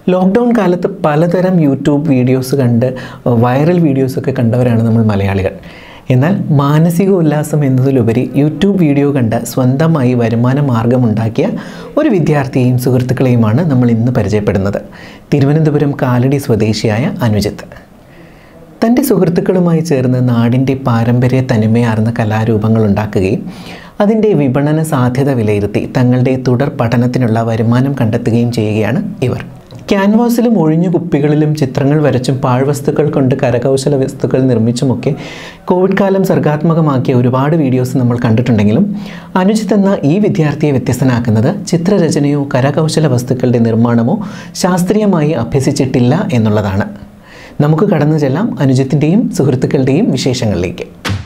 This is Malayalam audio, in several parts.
ലോക്ക്ഡൗൺ കാലത്ത് പലതരം യൂട്യൂബ് വീഡിയോസ് കണ്ട് വൈറൽ വീഡിയോസൊക്കെ കണ്ടവരാണ് നമ്മൾ മലയാളികൾ. എന്നാൽ മാനസിക ഉല്ലാസം എന്നതിലുപരി യൂട്യൂബ് വീഡിയോ കണ്ട് സ്വന്തമായി വരുമാന മാർഗമുണ്ടാക്കിയ ഒരു വിദ്യാർത്ഥിയെയും സുഹൃത്തുക്കളെയുമാണ് നമ്മൾ ഇന്ന് പരിചയപ്പെടുന്നത്. തിരുവനന്തപുരം കാലടി സ്വദേശിയായ അനുജിത്ത്. തൻ്റെ സുഹൃത്തുക്കളുമായി ചേർന്ന് നാടിൻ്റെ പാരമ്പര്യ തനിമയാർന്ന കലാരൂപങ്ങൾ ഉണ്ടാക്കുകയും അതിൻ്റെ വിപണന സാധ്യത വിലയിരുത്തി തങ്ങളുടെ തുടർ പഠനത്തിനുള്ള വരുമാനം കണ്ടെത്തുകയും ചെയ്യുകയാണ് ഇവർ. ക്യാൻവാസിലും ഒഴിഞ്ഞു കുപ്പികളിലും ചിത്രങ്ങൾ വരച്ചും പാഴ്വസ്തുക്കൾ കൊണ്ട് കരകൗശല വസ്തുക്കൾ നിർമ്മിച്ചുമൊക്കെ കോവിഡ് കാലം സർഗാത്മകമാക്കിയ ഒരുപാട് വീഡിയോസ് നമ്മൾ കണ്ടിട്ടുണ്ടെങ്കിലും അനുജിത്ത് എന്ന ഈ വിദ്യാർത്ഥിയെ വ്യത്യസ്തനാക്കുന്നത് ചിത്രരചനയോ കരകൗശല വസ്തുക്കളുടെ നിർമ്മാണമോ ശാസ്ത്രീയമായി അഭ്യസിച്ചിട്ടില്ല എന്നുള്ളതാണ്. നമുക്ക് കടന്നു ചെല്ലാം അനുജിത്തിൻ്റെയും സുഹൃത്തുക്കളുടെയും വിശേഷങ്ങളിലേക്ക്.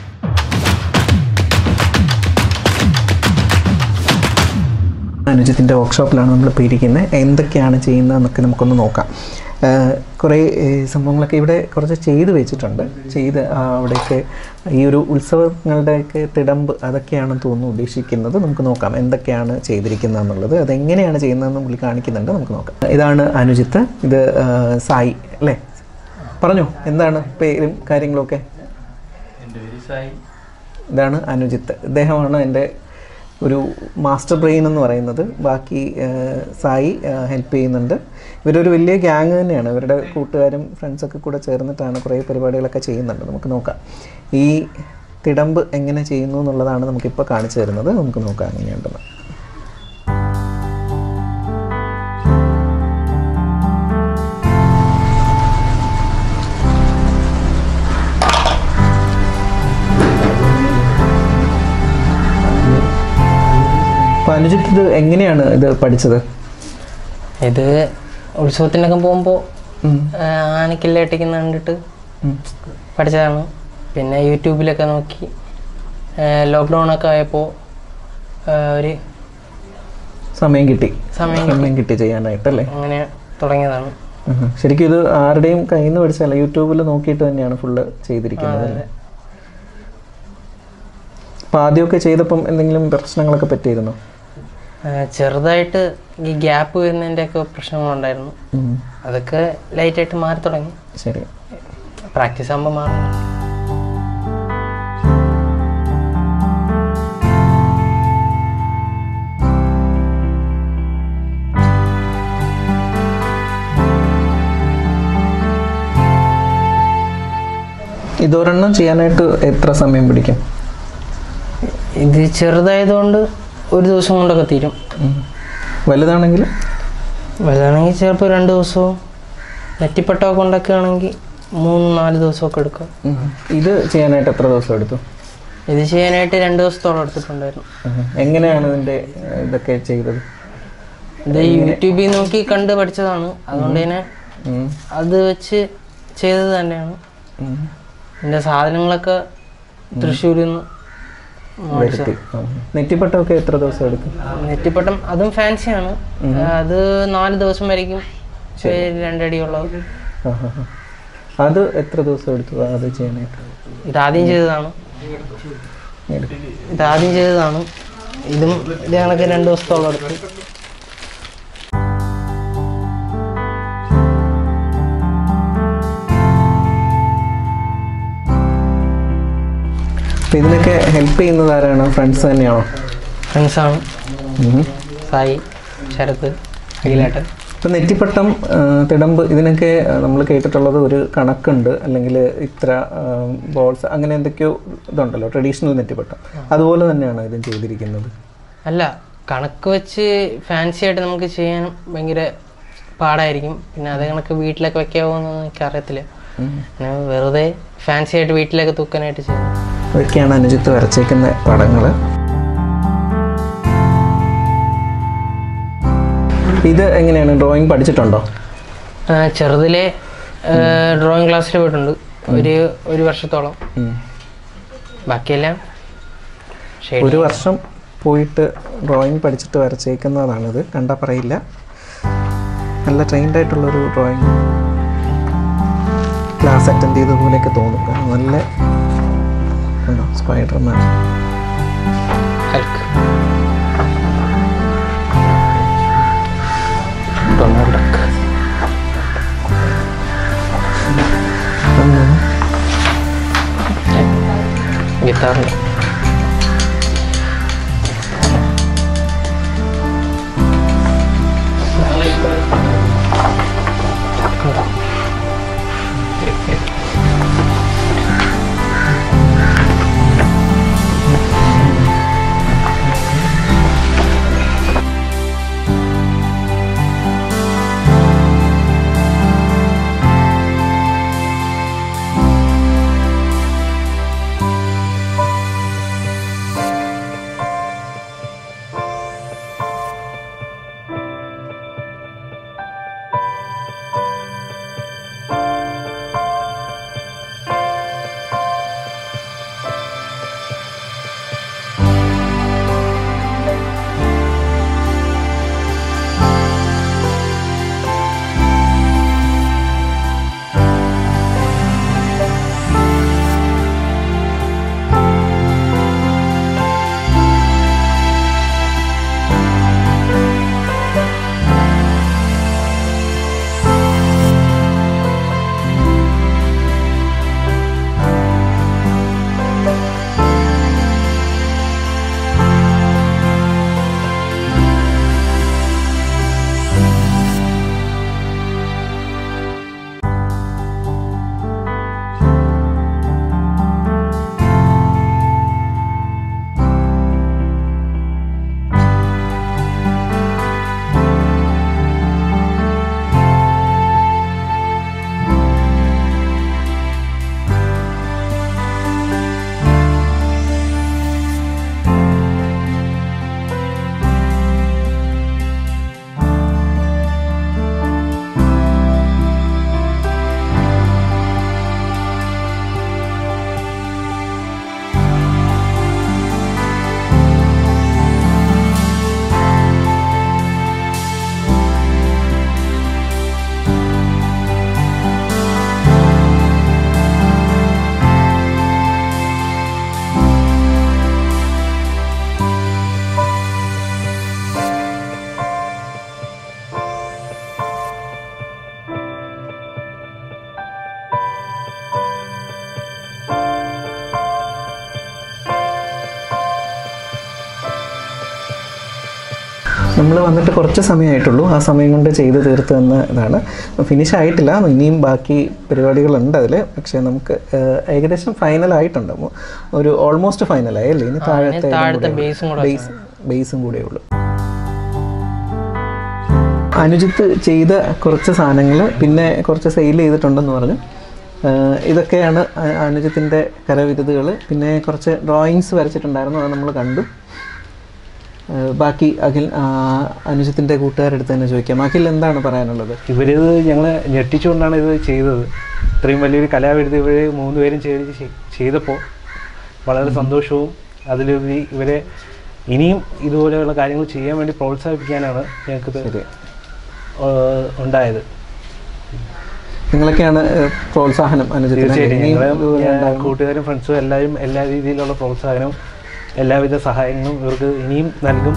അനുജിത്തിൻ്റെ വർക്ക്ഷോപ്പിലാണ് നമ്മളിപ്പോൾ ഇരിക്കുന്നത്. എന്തൊക്കെയാണ് ചെയ്യുന്നതെന്നൊക്കെ നമുക്കൊന്ന് നോക്കാം. കുറേ സംഭവങ്ങളൊക്കെ ഇവിടെ കുറച്ച് ചെയ്ത് വെച്ചിട്ടുണ്ട്. അവിടെയൊക്കെ ഈ ഒരു ഉത്സവങ്ങളുടെയൊക്കെ തിടമ്പ് അതൊക്കെയാണെന്ന് തോന്നുന്നു ഉദ്ദേശിക്കുന്നത്. നമുക്ക് നോക്കാം എന്തൊക്കെയാണ് ചെയ്തിരിക്കുന്നത് എന്നുള്ളത്. അതെങ്ങനെയാണ് ചെയ്യുന്നതെന്ന് പുള്ളി കാണിക്കുന്നുണ്ട്. നമുക്ക് നോക്കാം. ഇതാണ് അനുജിത്ത്. ഇത് സായി അല്ലേ? പറഞ്ഞോ, എന്താണ് പേരും കാര്യങ്ങളൊക്കെ? എൻ്റെ പേര് സായി. ഇതാണ് അനുജിത്ത്. ഇദ്ദേഹമാണ് എൻ്റെ ഒരു മാസ്റ്റർ ബ്രെയിൻ എന്ന് പറയുന്നത്. ബാക്കി സായി ഹെൽപ്പ് ചെയ്യുന്നുണ്ട്. ഇവരൊരു വലിയ ഗ്യാങ് തന്നെയാണ്. ഇവരുടെ കൂട്ടുകാരും ഫ്രണ്ട്സൊക്കെ കൂടെ ചേർന്നിട്ടാണ് കുറേ പരിപാടികളൊക്കെ ചെയ്യുന്നുണ്ട്. നമുക്ക് നോക്കാം ഈ തിടമ്പ് എങ്ങനെ ചെയ്യുന്നു എന്നുള്ളതാണ് നമുക്കിപ്പോൾ കാണിച്ചു തരുന്നത്. നമുക്ക് നോക്കാം എങ്ങനെയുണ്ടെന്ന്. അനുജിത്ത്, ഇത് എങ്ങനെയാണ് ഇത് പഠിച്ചത്? ഇത് ഉത്സവത്തിനൊക്കെ പോകുമ്പോൾ ആനക്കില്ലാട്ടിക്കുന്ന കണ്ടിട്ട് പഠിച്ചതാണ്. പിന്നെ യൂട്യൂബിലൊക്കെ നോക്കി ലോക്ക്ഡൗണൊക്കെ ആയപ്പോൾ ഒരു സമയം കിട്ടി ചെയ്യാനായിട്ടല്ലേ, അങ്ങനെ തുടങ്ങിയതാണ്. ശരിക്കും ഇത് ആരുടെയും കയ്യിൽ നിന്ന് പഠിച്ചല്ല, യൂട്യൂബിൽ നോക്കിയിട്ട് തന്നെയാണ് ഫുള്ള് ചെയ്തിരിക്കുന്നത് അല്ലേ? അപ്പം ആദ്യമൊക്കെ ചെയ്തപ്പം എന്തെങ്കിലും പ്രശ്നങ്ങളൊക്കെ പറ്റിയിരുന്നോ? ചെറുതായിട്ട് ഈ ഗ്യാപ്പ് വരുന്നതിൻ്റെയൊക്കെ പ്രശ്നങ്ങളുണ്ടായിരുന്നു. അതൊക്കെ ലൈറ്റായിട്ട് മാറി തുടങ്ങി. ശരി, പ്രാക്ടീസ് ആകുമ്പോൾ മാറും. ഇതൊരെണ്ണം ചെയ്യാനായിട്ട് എത്ര സമയം പിടിക്കും? ഇത് ചെറുതായതുകൊണ്ട് ഒരു ദിവസം കൊണ്ടൊക്കെ തീരും. വലുതാണെങ്കിൽ ചിലപ്പോൾ 2 ദിവസവും, നെറ്റിപ്പട്ടമൊക്കെ ഉണ്ടാക്കുകയാണെങ്കിൽ 3-4 ദിവസമൊക്കെ എടുക്കും. ഇത് ചെയ്യാനായിട്ട് എത്ര ദിവസം എടുത്തു? ഇത് ചെയ്യാനായിട്ട് 2 ദിവസത്തോളം എടുത്തിട്ടുണ്ടായിരുന്നു. എങ്ങനെയാണ് ഇതിൻ്റെ ഇതൊക്കെ ചെയ്തത്? ഇത് യൂട്യൂബിൽ നോക്കി കണ്ട് പഠിച്ചതാണ്. അതുകൊണ്ട് തന്നെ അത് വെച്ച് ചെയ്തത് തന്നെയാണ്. ഇതിൻ്റെ സാധനങ്ങളൊക്കെ തൃശ്ശൂരിൽ നിന്ന്. നെറ്റിപ്പട്ടമൊക്കെ എത്ര ദിവസം എടുക്കും? നെറ്റിപ്പട്ടം അതും ഫാൻസിയാണ്. അത് 4 ദിവസം വരയ്ക്കും. 2 അടിയുള്ളത്. അത് എത്ര ദിവസം എടുത്തു അത് ചെയ്യാനായിട്ട്? ഇതാദ്യം ചെയ്തതാണ്. ഇതും ഇത് കണക്ക് 2 ദിവസത്തോളം എടുത്തു. ഇതിനൊക്കെ ഹെൽപ്പ് ചെയ്യുന്നത് ആരാണ്? ഫ്രണ്ട്സ് തന്നെയാണോ? ഫ്രണ്ട്സാണ്. സായി, ശരത്ത്, അഖിലേട്ടൻ. ഇപ്പം നെറ്റിപ്പട്ടം, തിടമ്പ് ഇതിനൊക്കെ നമ്മൾ കേട്ടിട്ടുള്ളത് ഒരു കണക്കുണ്ട്, അല്ലെങ്കിൽ ഇത്ര ബോൾസ്, അങ്ങനെ എന്തൊക്കെയോ ഇതുണ്ടല്ലോ ട്രഡീഷണൽ നെറ്റിപ്പട്ടം. അതുപോലെ തന്നെയാണ് ഇതും ചെയ്തിരിക്കുന്നത്? അല്ല, കണക്ക് വെച്ച് ഫാൻസി ആയിട്ട് നമുക്ക് ചെയ്യാൻ ഭയങ്കര പാടായിരിക്കും. പിന്നെ അത് കണക്ക് വീട്ടിലൊക്കെ വെക്കാവോന്ന് എനിക്ക് അറിയത്തില്ല. വെറുതെ ഫാൻസി ആയിട്ട് വീട്ടിലൊക്കെ തൂക്കാനായിട്ട് ചെയ്യുന്നു. ഇതൊക്കെയാണ് അനുജിത്ത് വരച്ചേക്കുന്ന പടങ്ങൾ. ഇത് എങ്ങനെയാണ്, ഡ്രോയിങ് പഠിച്ചിട്ടുണ്ടോ? ചെറുതിലെ ഡ്രോയിങ് ക്ലാസ്സിൽ പോയിട്ടുണ്ട്, ഒരു വർഷത്തോളം. ബാക്കിയെല്ലാം ഒരു വർഷം പോയിട്ട് ഡ്രോയിങ് പഠിച്ചിട്ട് വരച്ചേക്കുന്നതാണിത്. കണ്ടാൽ പറയില്ല, നല്ല ട്രെയിൻഡ് ആയിട്ടുള്ളൊരു ഡ്രോയിങ് ക്ലാസ് അറ്റൻഡ് ചെയ്തതുപോലെയൊക്കെ തോന്നും. നല്ല സ്പൈഡർമാൻ, ഡൊണാൾഡ് ഡക്ക്. നിർത്താറുണ്ട്. നമ്മൾ വന്നിട്ട് കുറച്ച് സമയമായിട്ടുള്ളൂ. ആ സമയം കൊണ്ട് ചെയ്ത് തീർത്ത് തന്ന ഇതാണ്. ഫിനിഷ് ആയിട്ടില്ല, ഇനിയും ബാക്കി പരിപാടികളുണ്ട് അതിൽ. പക്ഷേ നമുക്ക് ഏകദേശം ഫൈനലായിട്ടുണ്ട്. ഒരു ഓൾമോസ്റ്റ് ഫൈനലായി അല്ലേ? ഇനി താഴത്തെ ബേസും കൂടെ ഉള്ളൂ. അനുജിത്ത് ചെയ്ത കുറച്ച് സാധനങ്ങൾ പിന്നെ കുറച്ച് സെയിൽ ചെയ്തിട്ടുണ്ടെന്ന് പറഞ്ഞു. ഇതൊക്കെയാണ് അനുജിത്തിൻ്റെ കരവിരുതുകൾ. പിന്നെ കുറച്ച് ഡ്രോയിങ്സ് വരച്ചിട്ടുണ്ടായിരുന്നു, അത് നമ്മൾ കണ്ടു. ബാക്കി അഖിൽ അനുജിത്തിൻ്റെ കൂട്ടുകാരെടുത്ത് തന്നെ ചോദിക്കാം. അഖിൽ എന്താണ് പറയാനുള്ളത്? ഇവരിത് ഞങ്ങളെ ഞെട്ടിച്ചുകൊണ്ടാണ് ഇത് ചെയ്തത്. ഇത്രയും വലിയൊരു കലാവിരുത് ഇവർ 3 പേരും ചെയ്തപ്പോൾ വളരെ സന്തോഷവും അതിലുപരി ഇവരെ ഇനിയും ഇതുപോലെയുള്ള കാര്യങ്ങൾ ചെയ്യാൻ വേണ്ടി പ്രോത്സാഹിപ്പിക്കാനാണ് ഞങ്ങൾക്കിത് ഉണ്ടായത്. നിങ്ങളൊക്കെയാണ് പ്രോത്സാഹനം അനുജിത്തിന്? തീർച്ചയായിട്ടും ഞങ്ങൾ കൂട്ടുകാരും ഫ്രണ്ട്സും എല്ലാവരും എല്ലാ രീതിയിലുള്ള പ്രോത്സാഹനവും എല്ലാവിധ സഹായങ്ങളും ഇവർക്ക് ഇനിയും നൽകും.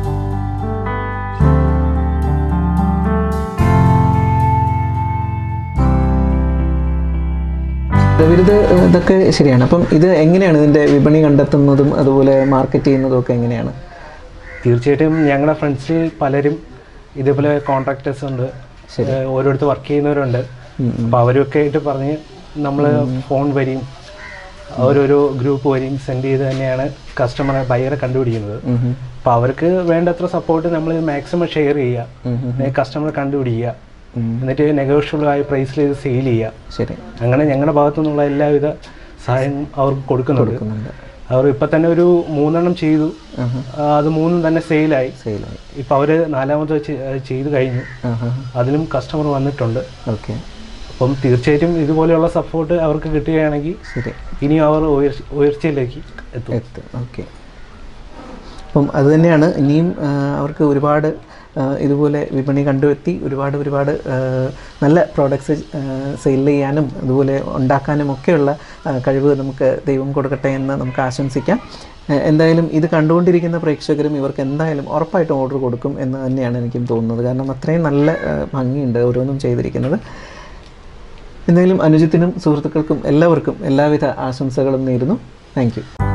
കരവിരുത് ഇതൊക്കെ ശരിയാണ്. അപ്പം ഇത് എങ്ങനെയാണ് ഇതിൻ്റെ വിപണി കണ്ടെത്തുന്നതും അതുപോലെ മാർക്കറ്റ് ചെയ്യുന്നതും ഒക്കെ എങ്ങനെയാണ്? തീർച്ചയായിട്ടും ഞങ്ങളുടെ ഫ്രണ്ട്സ് പലരും ഇതേപോലെ കോൺട്രാക്ടേഴ്സ് ഉണ്ട്, ഓരോരുത്തർ വർക്ക് ചെയ്യുന്നവരുണ്ട്. അപ്പോൾ അവരൊക്കെ ആയിട്ട് പറഞ്ഞ് നമ്മൾ ഫോൺ വരിയും ഓരോരോ ഗ്രൂപ്പ് വരിയും സെൻഡ് ചെയ്ത് തന്നെയാണ് കസ്റ്റമറെ ബയറെ കണ്ടുപിടിക്കുന്നത്. അപ്പോൾ അവർക്ക് വേണ്ടത്ര സപ്പോർട്ട് നമ്മൾ മാക്സിമം ഷെയർ ചെയ്യുക, കസ്റ്റമറെ കണ്ടുപിടിക്കുക, എന്നിട്ട് നെഗോഷ്യബിൾ ആയ പ്രൈസിൽ ഇത് സെയിൽ ചെയ്യുക. ശരി, അങ്ങനെ ഞങ്ങളുടെ ഭാഗത്തു നിന്നുള്ള എല്ലാവിധ സഹായം അവർക്ക് കൊടുക്കുന്നുണ്ട്. അവർ ഇപ്പം തന്നെ ഒരു 3 എണ്ണം ചെയ്തു, അത് 3 തന്നെ സെയിലായി. ഇപ്പം അവർ 4ാമത് ചെയ്ത് കഴിഞ്ഞു, അതിലും കസ്റ്റമർ വന്നിട്ടുണ്ട്. ഓക്കെ, അപ്പം തീർച്ചയായിട്ടും ഇതുപോലെയുള്ള സപ്പോർട്ട് അവർക്ക് കിട്ടുകയാണെങ്കിൽ ഇനിയും അവർ ഉയർച്ചയിലേക്ക് എത്തും. ഓക്കെ, അപ്പം അതുതന്നെയാണ് ഇനിയും അവർക്ക് ഒരുപാട് ഇതുപോലെ വിപണി കണ്ടെത്തി ഒരുപാട് നല്ല പ്രോഡക്ട്സ് സെയിൽ ചെയ്യാനും അതുപോലെ ഉണ്ടാക്കാനും ഒക്കെയുള്ള കഴിവ് നമുക്ക് ദൈവം കൊടുക്കട്ടെ എന്ന് നമുക്ക് ആശംസിക്കാം. എന്തായാലും ഇത് കണ്ടുകൊണ്ടിരിക്കുന്ന പ്രേക്ഷകരും ഇവർക്ക് എന്തായാലും ഉറപ്പായിട്ടും ഓർഡർ കൊടുക്കും എന്ന് തന്നെയാണ് എനിക്കും തോന്നുന്നത്. കാരണം അത്രയും നല്ല ഭംഗിയുണ്ട് ഓരോന്നും ചെയ്തിരിക്കുന്നത്. എന്തായാലും അനുജിത്തിനും സുഹൃത്തുക്കൾക്കും എല്ലാവർക്കും എല്ലാവിധ ആശംസകളും നേരുന്നു. Thank U.